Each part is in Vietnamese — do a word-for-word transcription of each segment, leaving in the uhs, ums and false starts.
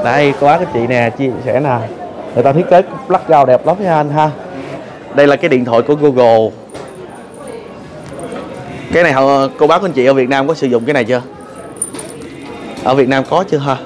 Đây cô bác các chị nè, chia sẻ nè, người ta thiết kế background đẹp lắm nha anh ha. Đây là cái điện thoại của Google. Cái này họ, cô bác anh chị ở Việt Nam có sử dụng cái này chưa? Ở Việt Nam có chưa ha?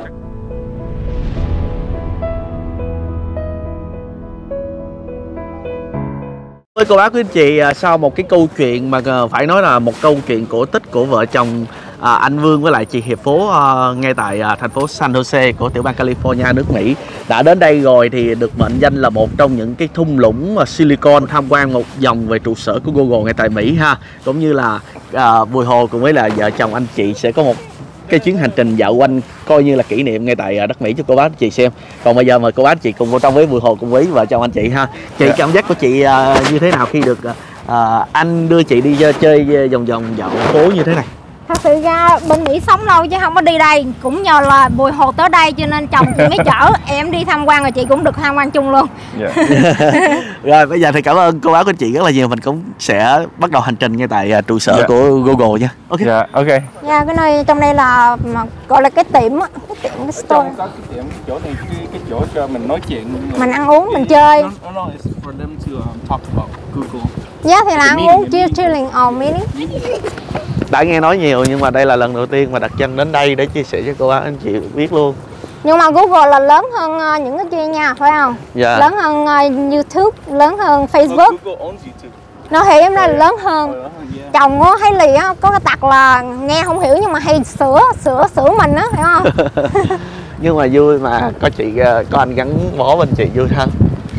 Với cô bác quý anh chị, sau một cái câu chuyện mà phải nói là một câu chuyện cổ tích của vợ chồng à, anh Vương với lại chị Hiệp Phố à, ngay tại à, thành phố San Jose của tiểu bang California nước Mỹ đã đến đây rồi, thì được mệnh danh là một trong những cái thung lũng mà Silicon, tham quan một vòng về trụ sở của Google ngay tại Mỹ ha, cũng như là à, Bùi Hồ cùng với là vợ chồng anh chị sẽ có một cái chuyến hành trình dạo quanh coi như là kỷ niệm ngay tại đất Mỹ cho cô bác chị xem. Còn bây giờ mời cô bác chị cùng vào trong với Bùi Hồ cùng với vợ chồng anh chị ha. Chị yeah. Cảm giác của chị uh, như thế nào khi được uh, anh đưa chị đi chơi vòng vòng dạo phố như thế này? Thật sự ra bên Mỹ sống lâu chứ không có đi đây, cũng nhờ là Bùi Hồ tới đây cho nên chồng chị mới chở em đi tham quan, rồi chị cũng được tham quan chung luôn. Yeah. Rồi bây giờ thì cảm ơn cô bác của chị rất là nhiều, mình cũng sẽ bắt đầu hành trình ngay tại uh, trụ sở yeah. của Google nha. Ok. Dạ, yeah, ok. Dạ, yeah, cái nơi trong đây là mà gọi là cái tiệm á, cái tiệm cái store. Trong có cái tiệm, cái chỗ này cái, cái chỗ cho mình nói chuyện, mình ăn uống, mình chơi. No, no, no, it's for them to um, talk about Google. Dạ yeah, thì là ăn uống chill chilling or meeting. Đã nghe nói nhiều nhưng mà đây là lần đầu tiên mà đặt chân đến đây để chia sẻ cho cô bác anh chị biết luôn. Nhưng mà Google là lớn hơn uh, những cái kia nha, phải không? Dạ. Lớn hơn uh, YouTube, lớn hơn Facebook. Oh, Google owns YouTube. Nó thì em nói là lớn hơn. Oh, yeah. Chồng có hay lì á, có cái tật là nghe không hiểu nhưng mà hay sửa sửa sửa mình á, phải không? Nhưng mà vui mà có chị, có anh gắn bó bên chị vui hơn.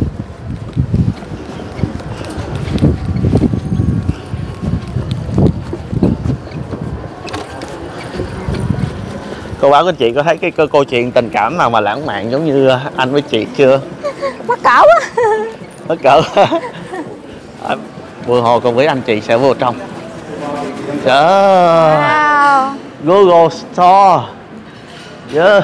Cô bác của chị có thấy cái câu, câu chuyện tình cảm nào mà lãng mạn giống như anh với chị chưa? Mắc cỡ á. Mắc cỡ. Bùi Hồ cùng với anh chị sẽ vô trong. Trời wow. Google Store. Yeah.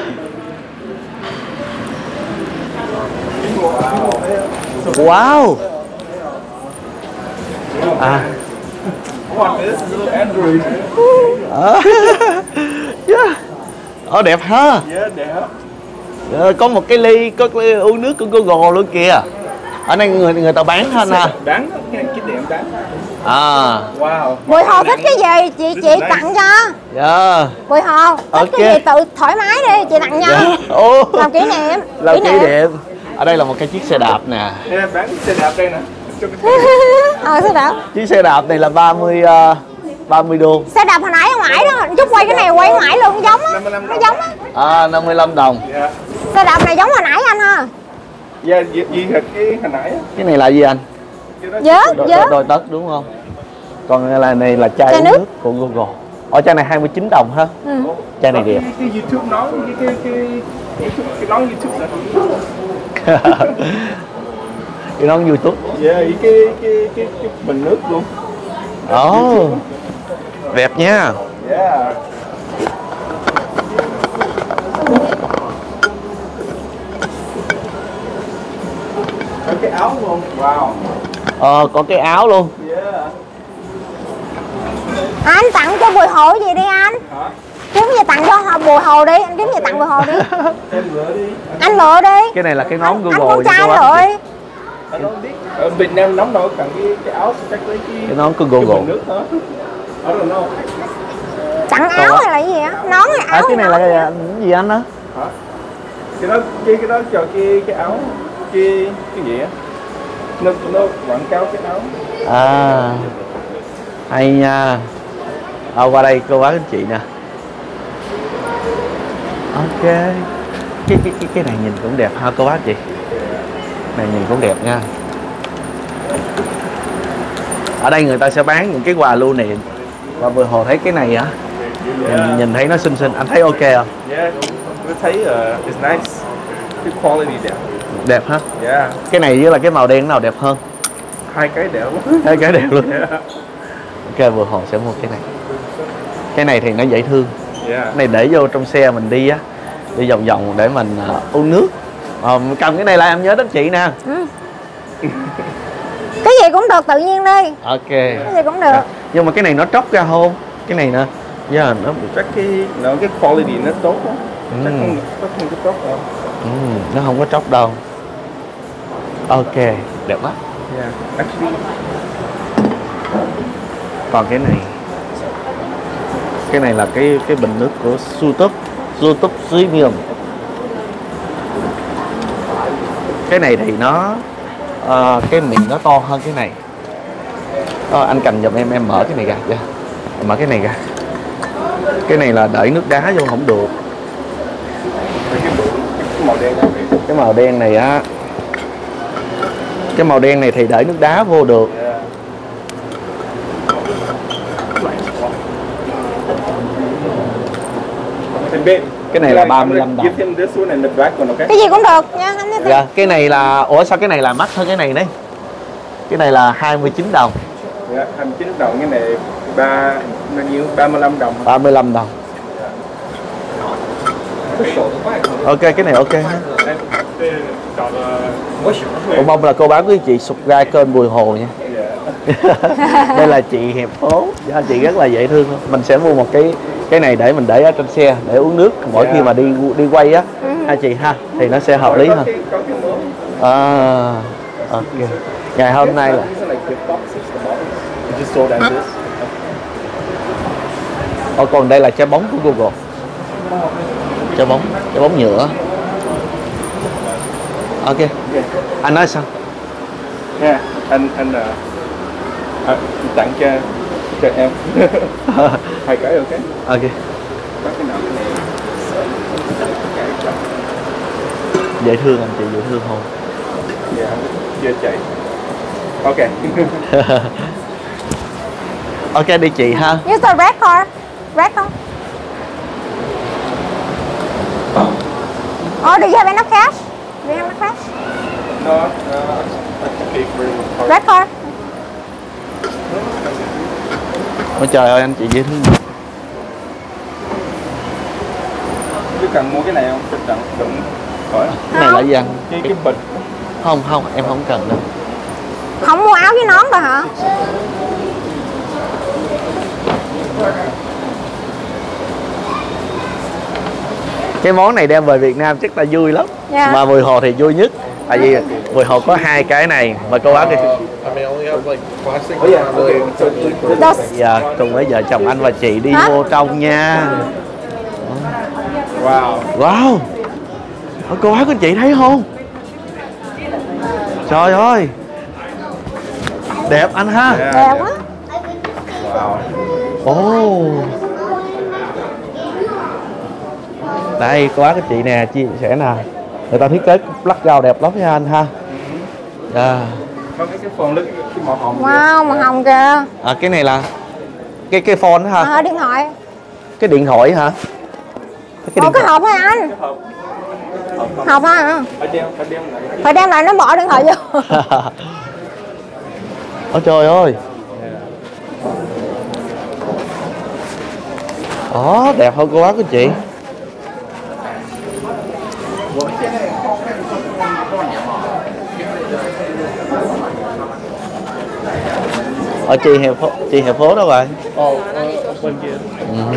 Wow. À. Android. Yeah. Ồ đẹp ha. Yeah, đẹp. Yeah, có một cái ly, có cái ly uống nước của Google luôn kìa. Ở đây người người ta bán hết ha. Bán cái tiệm bán. À. Wow. Bùi Hồ thích cái gì chị chị tặng cho. Dạ. Bùi Hồ thích okay. cái gì tự thoải mái đi, chị tặng cho. Yeah. Oh. Làm kỷ niệm. Làm kỷ niệm. Ở đây là một cái chiếc xe đạp nè. Yeah, bán xe đạp đây nè. Ờ xe đạp. Chiếc xe đạp này là ba mươi ba mươi đô. Xe đạp hồi nãy ở ngoài đó, chút quay cái này quay ngoài luôn giống á. Nó giống á. À năm mươi lăm đồng. Yeah. Xe đạp này giống hồi nãy anh ha. Dạ, yeah, gì, gì cái hồi nãy á. Cái này là gì anh? Vớt, vớt. Đôi tất đúng không? Còn là này là chai, chai nước. nước của Google. Ở chai này hai mươi chín đồng ha. Ừ. Chai này đẹp. Cái, cái YouTube nói cái cái cái cái, cái nón YouTube là cái nón YouTube. Dạ, yeah, cái, cái cái cái cái bình nước luôn. Ồ. Oh. Đẹp nha. Yeah. Có cái áo luôn. Wow. Ờ, có cái áo luôn. Yeah. Anh tặng cho Bùi Hồ gì đi anh? Hả? Kiếm gì tặng cho Bùi Hồ đi, anh kiếm gì tặng Bùi Hồ đi. Em lựa đi. Anh lựa đi. Cái này là cái nón Google. Anh con trai anh lựa đi. Anh không biết. Ở Việt Nam nóng đâu tặng cái cái áo chắc lấy cái cái nón của Google. Nước hả? Ở đâu đâu. Tặng áo hay là cái gì á? Nón hay áo? À, cái này là cái gì anh đó? Hả? Cái đó cái cái đó cho cái cái áo cái cái gì á? Nó nó quảng cáo cái áo. À. Hay nha. À, qua đây cô bác anh chị nè. Ok. Cái cái cái cái này nhìn cũng đẹp ha cô bác chị. Này nhìn cũng đẹp nha. Ở đây người ta sẽ bán những cái quà lưu niệm. Và vừa Hồ thấy cái này hả? Nhìn, nhìn thấy nó xinh xinh, anh thấy ok không? Yeah, tôi thấy uh, it's nice. Cái quality đẹp. Đẹp hả? Yeah. Cái này với là cái màu đen nào đẹp hơn? Hai cái đẹp luôn. Hai cái đẹp luôn. Yeah. Ok, vừa Hồ sẽ mua cái này. Cái này thì nó dễ thương. Yeah. Cái này để vô trong xe mình đi á, đi vòng vòng để mình uh, uống nước. Ờ, cầm cái này lại em nhớ đến chị nè. Ừ. Cái gì cũng được, tự nhiên đi. Ok. Cái gì cũng được. Yeah. Nhưng mà cái này nó tróc ra không? Cái này nè. Yeah, nó chắc cái nó cái quality nó tốt quá. Chắc không, chắc không có tróc đâu. Ừ, nó không có tróc đâu. Ok, đẹp quá. Yeah, actually. Còn cái này, cái này là cái cái bình nước của YouTube, YouTube Premium. Cái này thì nó uh, cái miệng nó to hơn cái này. Ờ, anh cầm giùm em, em mở cái này ra, yeah. Mở cái này ra. Cái này là đẩy nước đá vô không được. Cái màu đen này. Cái màu đen này á, cái màu đen này thì đẩy nước đá vô được. Yeah. Cái này là ba mươi lăm đồng. Cái gì cũng được nha anh. Dạ, cái này là, ủa sao cái này là mắc hơn cái này đấy? Cái này là hai mươi chín đồng. Dạ, hai mươi chín đồng, cái này ba bao nhiêu? ba mươi lăm đồng. ba mươi lăm đồng. Ok, cái này ok ha. Cũng mong là cô bác quý chị subscribe kênh Bùi Hồ nha. Đây là chị hẹp phố, chị rất là dễ thương. Mình sẽ mua một cái cái này để mình để ở trên xe để uống nước mỗi khi mà đi đi quay á, ha chị ha, thì nó sẽ hợp lý hơn. À, ok. Ngày hôm nay là Ồ, còn đây là trái bóng của Google. Trái bóng, trái bóng nhựa. Ok. Anh nói sao? Yeah, anh anh là à, tặng cho cho em hai cái ok. Ok. Có cái nào cái này Dễ thương anh chị, dễ thương không? dạ chưa chạy. Ok. Ok đi chị ha. Use the red card. Red card. Oh, do you have enough cash? Do you have enough cash? No, uh, I can pay for Red card. Ôi trời ơi anh chị dễ thương. Chứ cần mua cái này không? Tôi cần đụng khỏi. Cái này là gì anh? Cái cái bịch. Không không, em không cần đâu. Không mua áo với nón rồi hả? Cái món này đem về Việt Nam chắc là vui lắm. Yeah. Mà Bùi Hồ thì vui nhất. Tại vì Bùi Hồ có hai cái này mà cô bác đi. Dạ, cùng với vợ chồng anh và chị đi Hả? vô trong nha. Wow. Wow. Ôi, cô bác của chị thấy không? Trời ơi. Đẹp anh ha. Yeah, Đẹp yeah. quá. Wow. Ồ. Oh. Đây cô bác của chị nè, chia sẻ nè. Người ta thiết kế plug rau đẹp lắm nha anh ha. Yeah. Có cái cái phone lứt cái màu hồng. Wow, màu hồng kìa. À, cái này là cái cái phone đó hả? À, điện thoại. Cái điện thoại hả? Ủa cái hộp hả anh? Hộp. Hộp hả? Phải đem phải đem lại. Phải đem lại nó bỏ điện thoại vô. Ôi trời ơi. Ồ, đẹp hơn cô bác của chị. Ở chị hẹp phố, chị hẹp phố đó rồi. Ồ, bên kia. Ừ.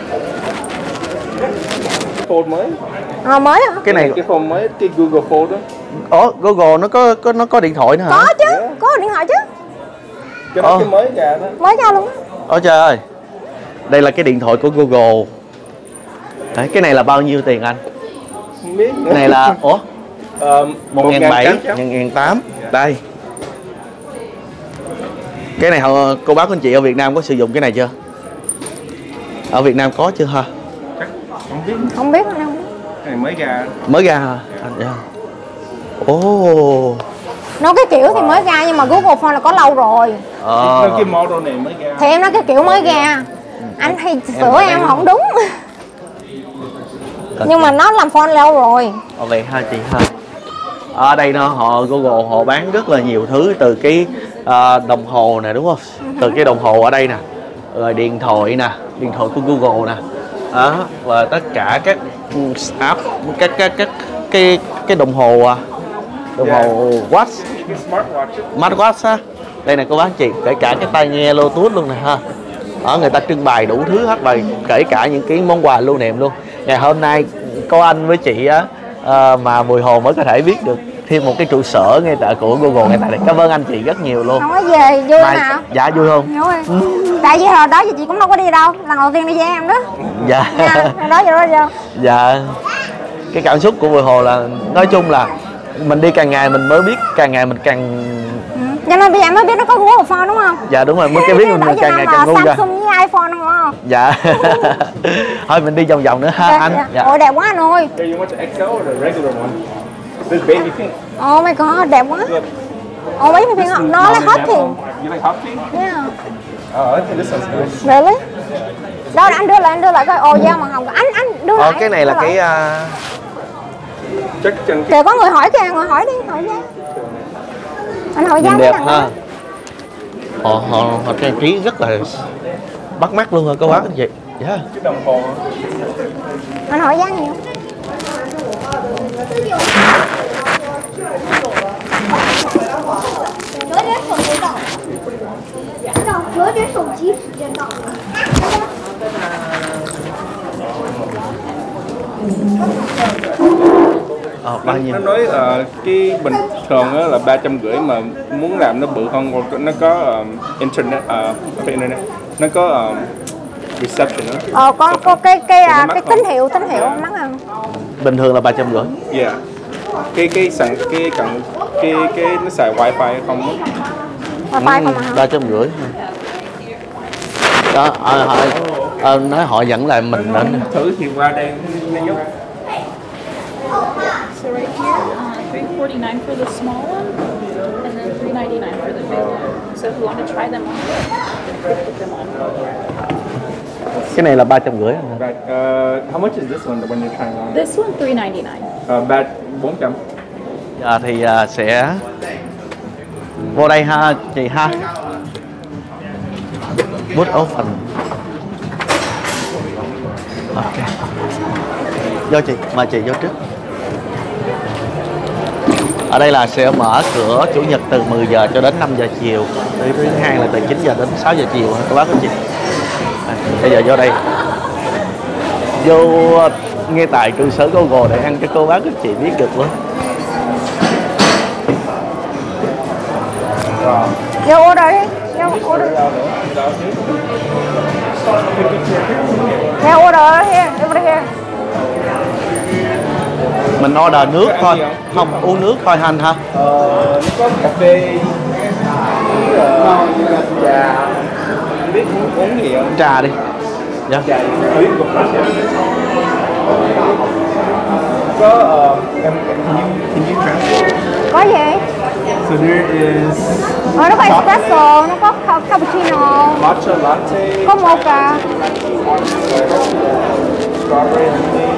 Phone mới. À, mới hả? Cái này Cái phone mới, cái Google Phone đó. Ủa, Google nó có có nó có điện thoại nữa hả? Có chứ, có điện thoại chứ. Cái đó Ồ. cái mới ra đó. Mới ra luôn. Ôi trời ơi. Đây là cái điện thoại của Google. Đấy, cái này là bao nhiêu tiền anh? Không biết nữa. Cái này là ủa? Ờ, một nghìn bảy trăm, một nghìn tám trăm. Đây. Cái này họ, cô bác của anh chị ở Việt Nam có sử dụng cái này chưa? Ở Việt Nam có chưa ha? Không biết. Không biết anh không biết. Cái này mới ra. Mới ra hả? Dạ. Ồ. Nó cái kiểu thì mới ra nhưng mà Google Phone là có lâu rồi. Ờ. Cái model này mới ra. Thì em nói cái kiểu mới ra. Anh thì sửa em không đúng. Nhưng mà nó làm phone lâu rồi. Ờ, vậy ha chị ha. Ở đây nó họ Google họ bán rất là nhiều thứ, từ cái uh, đồng hồ nè đúng không? Từ cái đồng hồ ở đây nè, rồi điện thoại nè, điện thoại của Google nè, đó, và tất cả các app, các các các cái cái đồng hồ à, đồng Yeah. hồ watch, Cái smartwatch. smartwatch á. Đây nè cô bác chị, kể cả cái tai nghe Bluetooth luôn nè ha. Ở người ta trưng bày đủ thứ hết, và kể cả những cái món quà lưu niệm luôn. Ngày hôm nay có anh với chị á uh, mà Bùi Hồ mới có thể biết được thêm một cái trụ sở ngay tại của Google ngay tại đây. Cảm ơn anh chị rất nhiều luôn. Không có về vui Mai, nào. dạ vui không? Vui. Ừ. Tại vì hồi đó giờ chị cũng đâu có đi đâu, lần đầu tiên đi với em đó. Dạ. Nha, hồi đó giờ đó giờ. Dạ. Cái cảm xúc của Bùi Hồ là nói chung là mình đi càng ngày mình mới biết, càng ngày mình càng Ừ. Cho nên bây giờ mới biết nó có Google Phone đúng không? dạ đúng rồi, mới cái biết mình, mình càng ngày càng ngu ra. Samsung với iPhone đúng không? Dạ. Thôi mình đi vòng vòng nữa ha Dạ, anh. dạ. Dạ. Ôi đẹp quá anh ơi. Hey, you want the X L or the regular one? This baby pink. Oh my god, đẹp quá. Look. Oh baby pink, nó là hot pink. You like hot pink? Yeah. Oh, I think this one's nice. Really? Đâu anh đưa lại, anh đưa lại coi. Ồ da màu hồng. Anh anh đưa lại. Ờ, cái này là đưa cái lại. uh... Chắc chắn Kìa có người hỏi kìa, người hỏi đi, hỏi giá. Anh hỏi giá nhìn mấy đẹp lần ha. đó. Họ họ họ trang trí rất là bắt mắt luôn hả cô bác anh chị? Dạ. cái đồng hồ. Anh hỏi giá nhiều. 折点手就到了，知道折点手机时间到了。 Ờ, bao nhiêu? Nó nói là cái bình thường á là ba trăm rưỡi mà muốn làm nó bự hơn nó có um, internet uh, internet nó có um, reception đó. Ờ có có cái cái Thì nó à, mắc cái không? tín hiệu tín hiệu mắc không? Bình thường là ba trăm rưỡi. Yeah. Cái cái sẵn cái cần cái cái nó xài wifi không á. Wifi không hả? Ba trăm rưỡi. Đó, à, họ, à, nói họ dẫn lại mình đến. Thử thì qua đây nó giúp. So right here, uh, three forty-nine for the small one, and then three ninety-nine for the big one. So if you want to try them on, put them on. Cái này là ba trăm rưỡi. Right. Uh, how much is this one the one you're trying on? This one three ninety-nine. Uh, ba bốn trăm. Giờ thì à, sẽ vô đây ha chị ha. Boot open. Ok. Vô chị, mời chị vô trước. Ở đây là sẽ mở cửa chủ nhật từ mười giờ cho đến năm giờ chiều. Thứ hai là từ chín giờ đến sáu giờ chiều các bác các chị. À, bây giờ vô đây. Vô ngay tại trụ sở Google để ăn cho cô bác các chị biết được luôn. Vô order đi, vô order. Vô order here, over here. Mình order nước thôi, không uống nước thôi anh ha. Ờ, nó có cà phê uh, trà không biết muốn uống gì không? Trà đi. Dạ. Trà gì? Biết của có uh, em em can you can you translate? Có gì? So there is Ờ nó có espresso, nó có ca- cappuccino, matcha latte, có mocha. strawberry lemonade.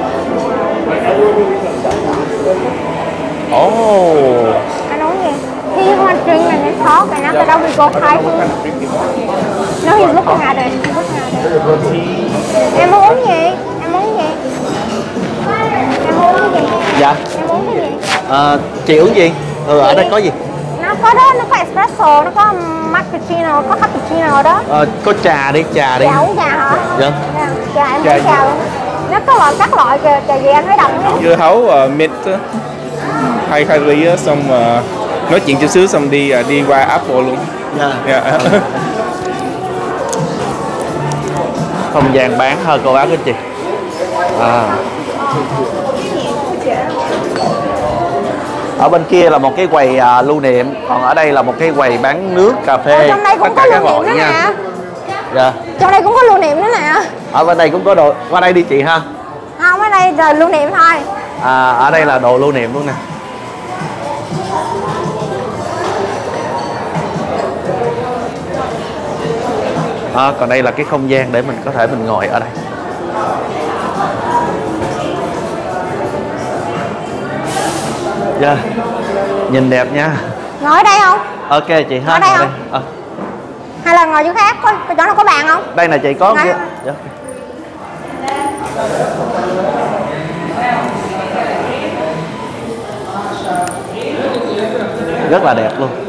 Oh. Anh uống gì? He want drink and then talk and after that we go Thai food. No, he's looking at it. He's looking at it. Em muốn uống gì? Em muốn gì? Em muốn uống gì? Dạ. Em muốn cái gì? À, chị uống gì? Ừ, ở đây có gì? Nó có đó, nó có espresso, nó có macchiato, có cappuccino đó. À, có trà đi, trà đi. Dạ uống trà hả? Dạ. Dạ, trà em Trà uống trà luôn. Nó có loại các loại kìa, trà gì anh thấy đọc nhé. Dưa hấu uh, mint á, hai hai ly á, xong uh, nói chuyện chút xíu xong đi uh, đi qua Apple luôn. Dạ. Yeah. Không gian bán thôi cô bác các chị. À. Ở bên kia là một cái quầy à, lưu niệm, còn ở đây là một cái quầy bán nước, cà phê, Ở trong đây tất cũng có cả các lưu loại niệm nữa nha. nè. Dạ. Trong đây cũng có lưu niệm nữa nè. Ở bên đây cũng có đồ, qua đây đi chị ha. Không, ở đây là lưu niệm thôi. À, ở đây là đồ lưu niệm luôn nè. À, còn đây là cái không gian để mình có thể mình ngồi ở đây. Dạ. Nhìn đẹp nha. Ngồi ở đây không? Ok chị ha. Ở đây ngồi không? À, Hay là ngồi chỗ khác? Có, có chỗ nào có bàn không? đây là chị có Ngồi kia. không? Dạ. Rất là đẹp luôn.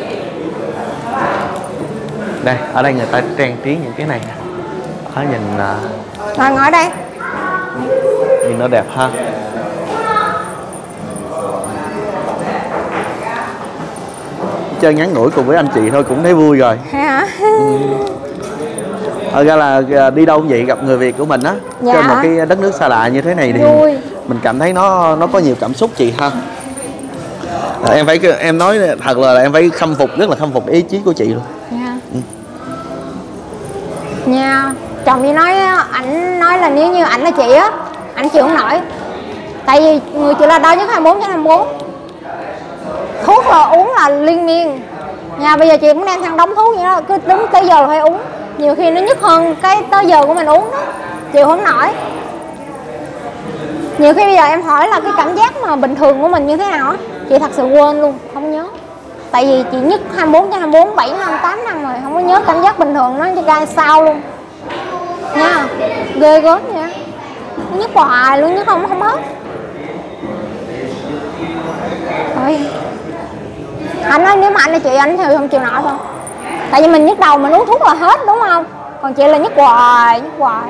Đây, ở đây người ta trang trí những cái này nè. Ở nhìn à, Rồi ngồi ở đây. nhìn nhìn nó đẹp ha. Chơi ngắn ngủi cùng với anh chị thôi cũng thấy vui rồi. Hả? Ừ. Thật ra là đi đâu cũng vậy, gặp người Việt của mình á, dạ. trên một cái đất nước xa lạ như thế này thì vui. Mình cảm thấy nó nó có nhiều cảm xúc chị ha. À, em phải em nói thật là em phải khâm phục, rất là khâm phục ý chí của chị luôn. Dạ. Ừ. Nha, chồng đi nói ảnh nói là nếu như ảnh là chị á, ảnh chịu không nổi. Tại vì người chị là đau nhất hai mươi bốn trên hai mươi bốn. Thuốc là uống là liên miên. Nhà bây giờ chị cũng đang sang đóng thuốc vậy đó, cứ đúng tới giờ là phải uống. Nhiều khi nó nhức hơn cái tới giờ của mình uống đó, chịu không nổi. Nhiều khi bây giờ em hỏi là cái cảm giác mà bình thường của mình như thế nào á, chị thật sự quên luôn, không nhớ. Tại vì chị nhức hai mươi bốn trên hai mươi bốn, bảy năm, tám năm rồi, không có nhớ cảm giác bình thường nó cho ra sao luôn. Nha, ghê gớm nha. Nó nhức hoài luôn, nhức không không hết. Thôi. Anh nói nếu mà anh là chị anh thì không chịu nổi đâu. Tại vì mình nhức đầu mình uống thuốc là hết đúng không? Còn chị là nhức hoài, nhức hoài.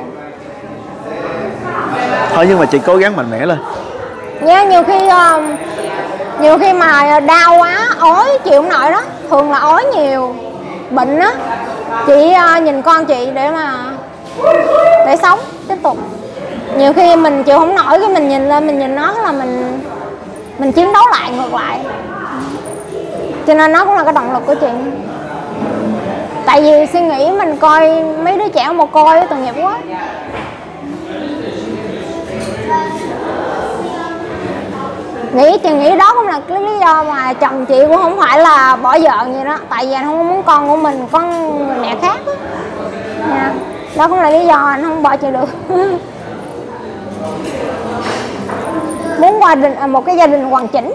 Thôi nhưng mà chị cố gắng mạnh mẽ lên. Nha, nhiều khi uh, nhiều khi mà đau quá, ói chịu không nổi đó. Thường là ói nhiều, bệnh á. Chị uh, nhìn con chị để mà để sống tiếp tục. Nhiều khi mình chịu không nổi cái mình nhìn lên mình nhìn nó là mình mình chiến đấu lại ngược lại. Cho nên nó cũng là cái động lực của chị. Tại vì suy nghĩ mình coi mấy đứa trẻ một coi tội nghiệp quá. Nghĩ chị nghĩ đó cũng là cái lý do mà chồng chị cũng không phải là bỏ vợ gì đó. Tại vì anh không muốn con của mình có người mẹ khác đó. Nha. Đó cũng là lý do anh không bỏ chị được. Muốn qua đình, một cái gia đình hoàn chỉnh.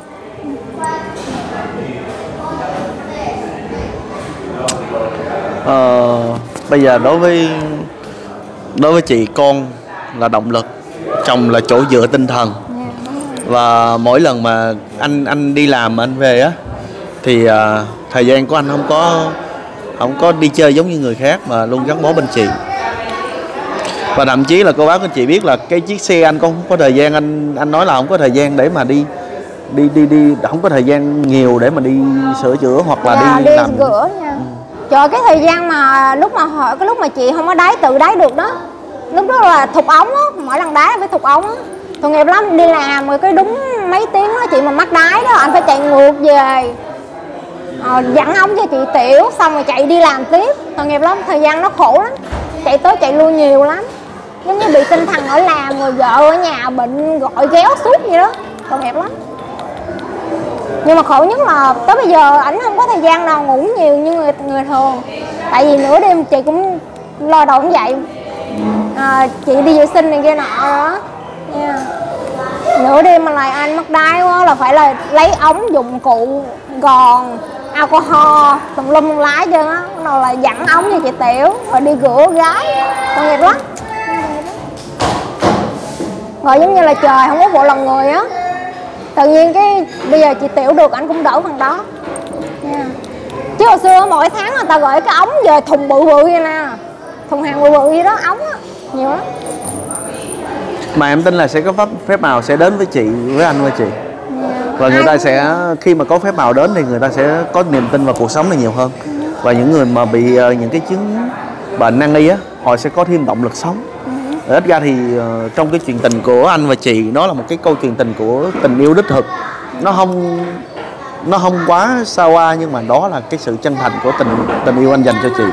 Ờ, bây giờ đối với đối với chị, con là động lực, chồng là chỗ dựa tinh thần. Và mỗi lần mà anh anh đi làm mà anh về á thì uh, thời gian của anh không có không có đi chơi giống như người khác mà luôn gắn bó bên chị. Và thậm chí là cô bác anh chị biết là cái chiếc xe anh cũng không có thời gian, anh anh nói là không có thời gian để mà đi đi đi đi không có thời gian nhiều để mà đi sửa chữa hoặc là dạ, đi, đi làm rửa nha. Ừ. Trời, cái thời gian mà lúc mà hỏi cái lúc mà chị không có đáy tự đáy được đó, lúc đó là thục ống á, mỗi lần đáy phải thục ống á, tội nghiệp lắm. Đi làm rồi cái đúng mấy tiếng đó chị mà mắc đáy đó anh phải chạy ngược về, à, dặn ống cho chị tiểu xong rồi chạy đi làm tiếp, tội nghiệp lắm. Thời gian nó khổ lắm, chạy tới chạy lui nhiều lắm, giống như bị tinh thần ở làm rồi vợ ở nhà bệnh gọi ghéo suốt vậy đó, tội nghiệp lắm. Nhưng mà khổ nhất là tới bây giờ ảnh không có thời gian nào ngủ nhiều như người người thường. Tại vì nửa đêm chị cũng lo đầu cũng dậy, à, chị đi vệ sinh này kia nọ đó. Yeah. Nửa đêm mà lại anh mắc đáy quá là phải là lấy ống dụng cụ gòn alcohol tùm lum lái chân á, bắt đầu là dặn ống cho chị tiểu rồi đi rửa gái, tội nghiệp lắm. Rồi giống như là trời không có phụ lòng người á, tự nhiên cái bây giờ chị tiểu được anh cũng đỡ phần đó. Yeah. Chứ hồi xưa mỗi tháng người ta gửi cái ống về thùng bự bự vậy nè, thùng hàng bự bự vậy đó, ống á nhiều lắm. Mà em tin là sẽ có pháp phép màu sẽ đến với chị, với anh, với chị. Yeah. Và người ta sẽ khi mà có phép màu đến thì người ta sẽ có niềm tin vào cuộc sống này nhiều hơn. Và những người mà bị uh, những cái chứng bệnh nan y á, họ sẽ có thêm động lực sống. Ừ. Ít ra thì uh, trong cái chuyện tình của anh và chị, nó là một cái câu chuyện tình của tình yêu đích thực. Nó không nó không quá xa hoa, nhưng mà đó là cái sự chân thành của tình tình yêu anh dành cho chị.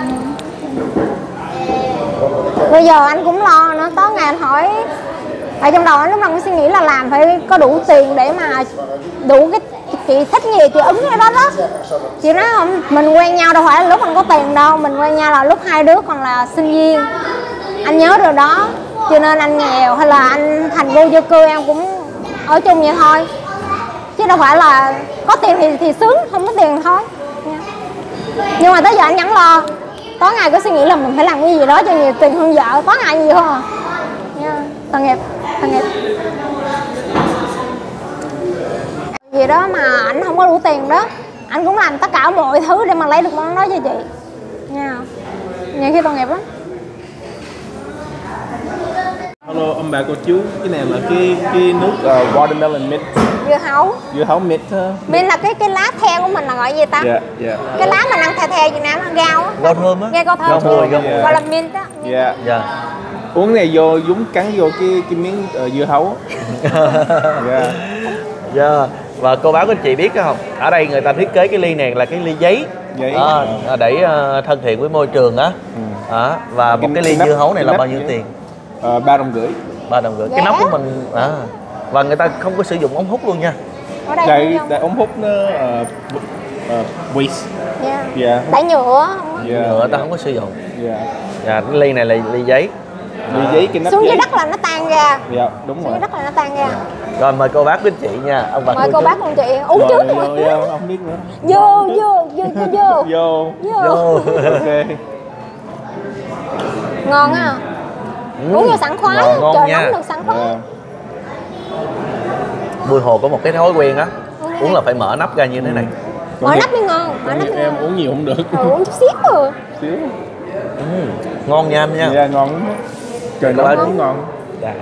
Bây giờ anh cũng lo nữa, tối ngày anh hỏi, ở trong đầu anh lúc nào cũng suy nghĩ là làm phải có đủ tiền để mà đủ cái chị thích gì chị ứng cái đó đó. Chị nói không, mình quen nhau đâu phải là lúc mình có tiền đâu, mình quen nhau là lúc hai đứa còn là sinh viên. Anh nhớ rồi đó, cho nên anh nghèo hay là anh thành vô gia cư em cũng ở chung vậy thôi. Chứ đâu phải là có tiền thì, thì sướng, không có tiền thôi. Nhưng mà tới giờ anh vẫn lo, tối ngày có suy nghĩ là mình phải làm cái gì đó cho nhiều tiền hơn vợ, tối ngày nhiều hơn à. Yeah. Tội nghiệp, tội nghiệp. Gì đó mà ảnh không có đủ tiền đó, anh cũng làm tất cả mọi thứ để mà lấy được món đó cho chị. Nha. Yeah. Nhiều khi tội nghiệp lắm. Hello ông bà cô chú, cái này là cái cái nước uh, watermelon mint, Dưa hấu. dưa hấu mint ha. Mint là cái cái lá the của mình là gọi gì ta? Dạ dạ. Cái lá mình ăn the the Việt Nam nó rau á. Rau thơm á. Nghe rau thơm. Rau mùi, rau mùi. Gọi là mint á. Dạ. Dạ. Uống này vô dúng cắn vô cái cái miếng uh, dưa hấu. Dạ. Dạ. Và cô bác của chị biết không? Ở đây người ta thiết kế cái ly này là cái ly giấy. Giấy. À, để uh, thân thiện với môi trường á. Ừ. À, và một Cái- cái ly cái nắp- dưa hấu này cái là nắp bao nhiêu vậy? tiền? Uh, ba đồng rưỡi. Ba đồng rưỡi. Cái Dạ. nắp của mình à. Và người ta không có sử dụng ống hút luôn nha. Ở đây Đây không? đây ống hút nó uh, uh, waste. Dạ. Dạ. Tại nhựa không á. Dạ. Nhựa ta không có sử dụng. Dạ. Dạ, cái ly này là ly giấy. Ly giấy cái nắp Xuống dưới giấy. đất là nó tan ra. Dạ đúng Xuống rồi. dưới đất là nó tan ra. Rồi mời cô bác với chị nha. Ông bà Mời cô chú. bác cùng chị uống Rồi, trước vô, rồi. vô, không biết nữa. Vô vô vô vô vô. Vô. Vô. Ok. Ngon á. Ừ. Uống vô sẵn khoái. Ngon, ngon Trời nha. nóng được sẵn khoái. Dạ. Bùi Hồ có một cái thói quen á, uống là phải mở nắp ra như thế này. Mở nắp mới ngon. Mở Em, nắp mới em ngon. uống nhiều không được. Ừ, uống chút xíu rồi. Xíu. Ừ. Ngon nha em nha. Dạ ngon lắm. Trời Cô nóng bác- cũng ngon. Dạ.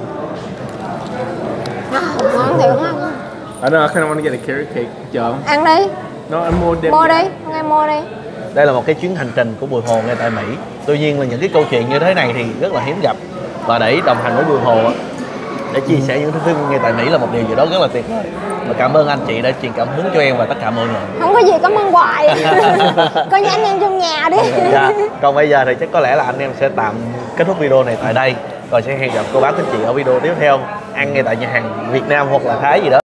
À, ngon thiệt ngon. I know I kind of want to get a carrot cake. Chờ không? Ăn đi. No, em mua đem. Mua đi. Hôm nay mua đi. Đây là một cái chuyến hành trình của Bùi Hồ ngay tại Mỹ. Tuy nhiên là những cái câu chuyện như thế này thì rất là hiếm gặp. Và để đồng hành với Bùi Hồ á, để chia sẻ những thứ ngay tại Mỹ là một điều gì đó rất là tuyệt vời. Và cảm ơn anh chị đã truyền cảm hứng cho em và tất cả mọi người. Không có gì, cảm ơn hoài. Coi như anh em trong nhà đi. Dạ. Còn bây giờ thì chắc có lẽ là anh em sẽ tạm kết thúc video này tại đây. Còn sẽ hẹn gặp cô bác anh chị ở video tiếp theo ăn ngay tại nhà hàng Việt Nam hoặc là Thái gì đó.